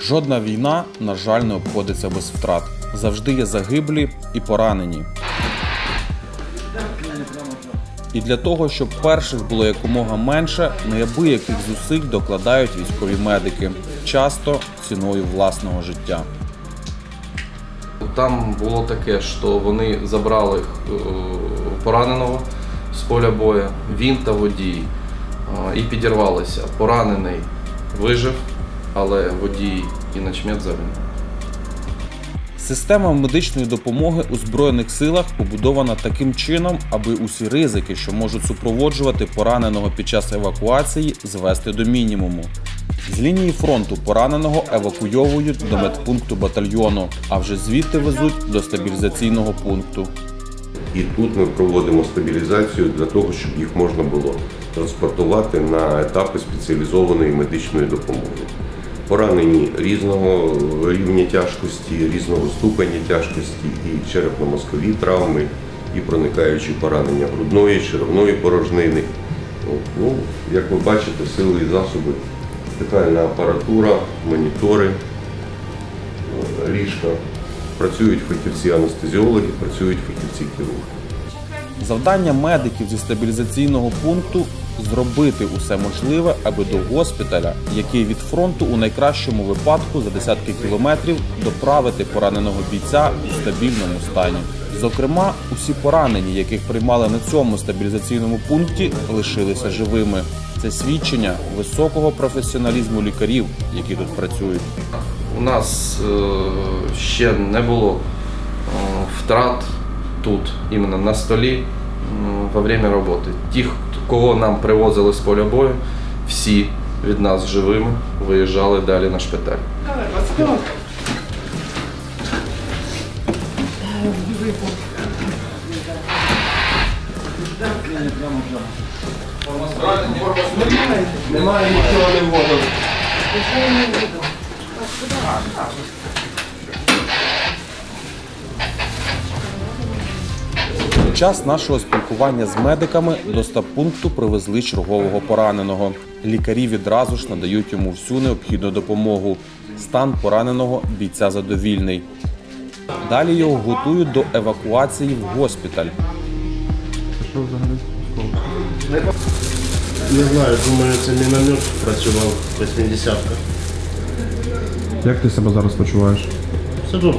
Жодна війна, на жаль, не обходиться без втрат. Завжди є загиблі і поранені. І для того, щоб перших було якомога менше, неабияких зусиль докладають військові медики, часто ціною власного життя. Там було таке, що вони забрали пораненого з поля бою, він та водій, і підірвалися. Поранений вижив, але водій і начмет загинув. Система медичної допомоги у Збройних силах побудована таким чином, аби усі ризики, що можуть супроводжувати пораненого під час евакуації, звести до мінімуму. З лінії фронту пораненого евакуйовують до медпункту батальйону, а вже звідти везуть до стабілізаційного пункту. І тут ми проводимо стабілізацію для того, щоб їх можна було транспортувати на етапи спеціалізованої медичної допомоги. Поранені різного рівня тяжкості, різного ступеня тяжкості, і черепно-мозкові травми, і проникаючі поранення грудної, черевної порожнини. Ну, як ви бачите, сили і засоби, спеціальна апаратура, монітори, ліжка. Працюють фахівці-анестезіологи, працюють фахівці-хірурги. Завдання медиків зі стабілізаційного пункту – зробити усе можливе, аби до госпіталя, який від фронту у найкращому випадку за десятки кілометрів, доправити пораненого бійця у стабільному стані. Зокрема, усі поранені, яких приймали на цьому стабілізаційному пункті, лишилися живими. Це свідчення високого професіоналізму лікарів, які тут працюють. У нас ще не було втрат тут, іменно на столі, во время роботи. Тих, кого нам привозили з поля бою, всі від нас живими виїжджали далі на шпиталь. Немає нічого, не воду. Під час нашого спілкування з медиками до стаб-пункту привезли чергового пораненого. Лікарі відразу ж надають йому всю необхідну допомогу. Стан пораненого бійця задовільний. Далі його готують до евакуації в госпіталь. Що взагалі? Не знаю, думаю, це міномет працював 80-ка. Як ти себе зараз почуваєш? Все добре.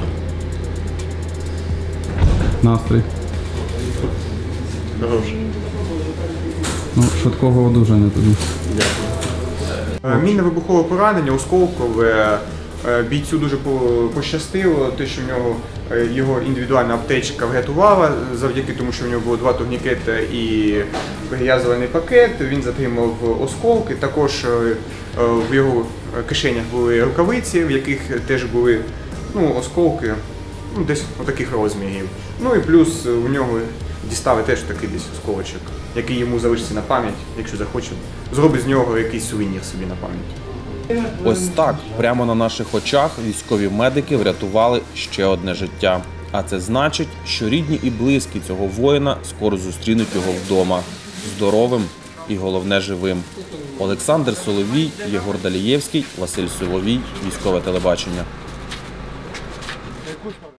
Настрій? Хороший. Ну, швидкого одужання тобі. Мінно-вибухове поранення, осколкове. Бійцю дуже пощастило, те, що в нього його індивідуальна аптечка врятувала, завдяки тому, що в нього було 2 турнікети і перев'язувальний пакет, він затримав осколки. Також в його кишенях були рукавиці, в яких теж були осколки, десь отаких розмірів. Ну і плюс у нього дістали теж такий десь осколочок, який йому залишиться на пам'ять, якщо захоче, зробить з нього якийсь сувенір собі на пам'ять. Ось так, прямо на наших очах, військові медики врятували ще одне життя. А це значить, що рідні і близькі цього воїна скоро зустрінуть його вдома. Здоровим і, головне, живим. Олександр Соловій, Єгор Далієвський, Василь Соловій, Військове телебачення.